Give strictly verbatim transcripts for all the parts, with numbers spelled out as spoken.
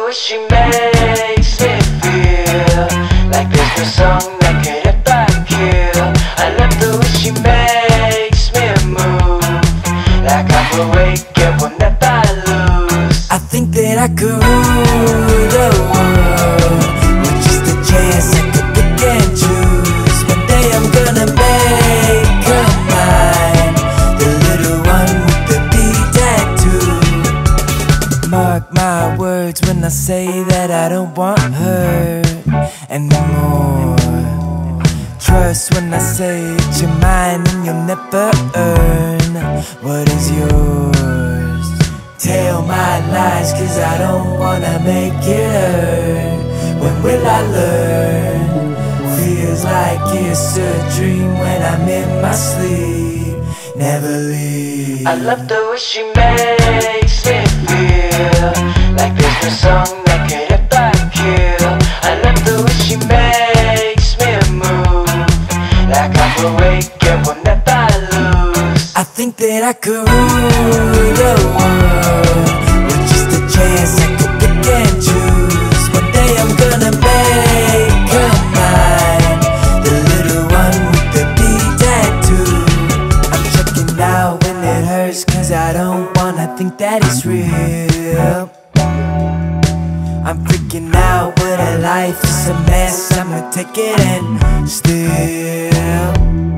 way she makes me feel like there's no song that could ever kill. I love the way she makes me move like I'm awake and will never lose. I think that I could rule the world with just a chance. I could pick and choose. One day I'm gonna make her mine, the little one with the B tattoo. Mark my words when I say that I don't want her anymore. Trust when I say it's your mine and you'll never earn what is yours. Tell my lies cause I don't wanna make it hurt. When will I learn? Feels like it's a dream when I'm in my sleep. Never leave. I love the way she makes me feel like there's no song that could ever kill. I love the way she makes me move like I'm awake and will never lose. I think that I could rule the world with just a chance. I could pick and choose. One day I'm gonna make her mine, the little one with the B tattoo. I'm checking out when it hurts cause I don't wanna think that it's real. I'm freaking out when her life is a mess. I'ma take it and still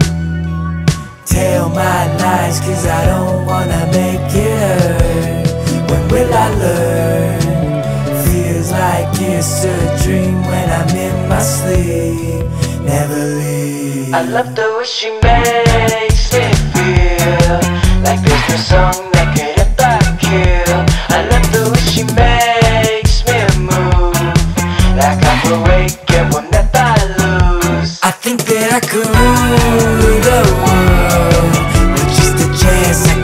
tell my lies cause I don't wanna make it hurt. When will I learn? Feels like it's a dream when I'm in my sleep. Never leave. I love the way she makes me feel like there's no song that could ever kill. I love the way she makes me move like I'm awake and will never lose. I think that I could rule the world with just a chance. I